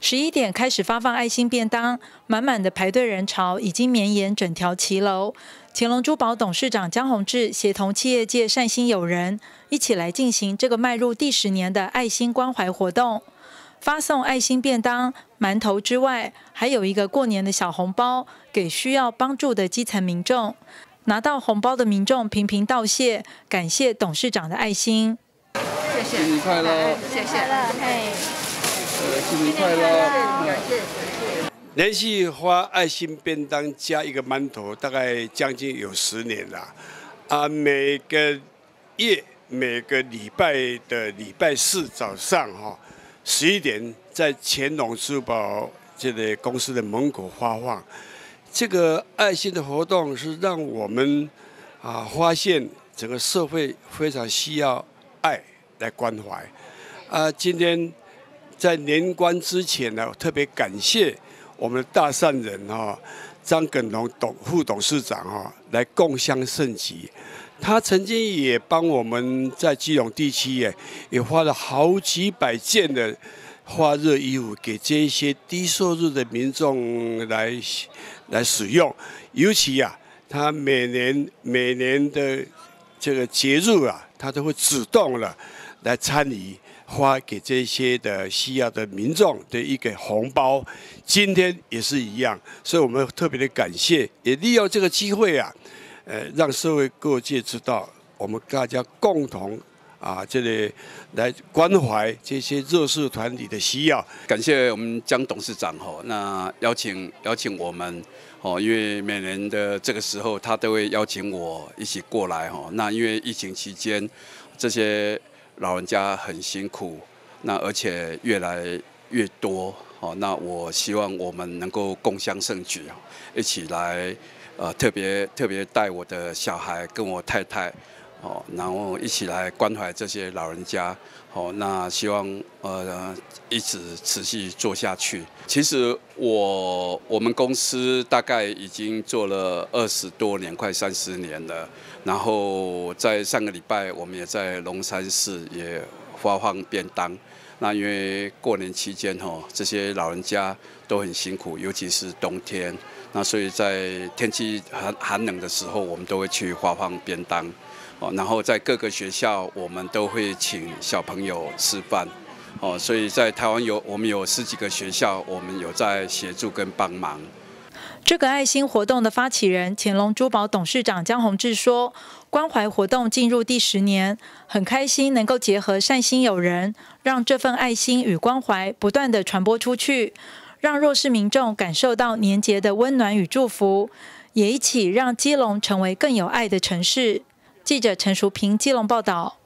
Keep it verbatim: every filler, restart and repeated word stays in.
十一点开始发放爱心便当，满满的排队人潮已经绵延整条骑楼。乾隆珠宝董事长江宏志协同企业界善心友人，一起来进行这个迈入第十年的爱心关怀活动。发送爱心便当、馒头之外，还有一个过年的小红包，给需要帮助的基层民众。拿到红包的民众频频道谢，感谢董事长的爱心。 谢谢， 新年快乐！ 谢谢，嘿。 新年快乐！ 感谢。 连续发爱心便当加一个馒头，大概将近有十年了。啊，每个月每个礼拜的礼拜四早上哈，十一点在乾隆珠宝这个公司的门口发放。这个爱心的活动是让我们啊发现整个社会非常需要爱来关怀。啊，今天在年关之前呢，特别感谢我们的大善人哈张耿龙董副董事长哈来共襄盛举。他曾经也帮我们在基隆地区也也发了好几百件的发热衣服给这些低收入的民众来来使用。尤其啊，他每年每年的这个节日啊，他都会主动了来参与。发给这些的需要的民众的一个红包，今天也是一样，所以我们特别的感谢，也利用这个机会啊，呃，让社会各界知道，我们大家共同啊，这里来关怀这些弱势团体的需要。 感谢我们江董事长吼，那邀请邀请我们哦，因为每年的这个时候，他都会邀请我一起过来吼。那因为疫情期间，这些老人家很辛苦，那而且越来越多，哦，那我希望我们能够共襄盛举，一起来，呃，特别特别带我的小孩跟我太太，哦，然后一起来关怀这些老人家，哦，那希望呃一直持续做下去。其实我我们公司大概已经做了二十多年，快三十年了。然后在上个礼拜，我们也在龙山寺也发放便当。那因为过年期间哈，这些老人家都很辛苦，尤其是冬天。那所以在天气寒寒冷的时候，我们都会去发放便当。哦，然后在各个学校，我们都会请小朋友吃饭。哦，所以在台湾有我们有十几个学校，我们有在协助跟帮忙。 这个爱心活动的发起人乾隆珠宝董事长江宏志说：“关怀活动进入第十年，很开心能够结合善心友人，让这份爱心与关怀不断的传播出去，让弱势民众感受到年节的温暖与祝福，也一起让基隆成为更有爱的城市。”记者陈淑平基隆报道。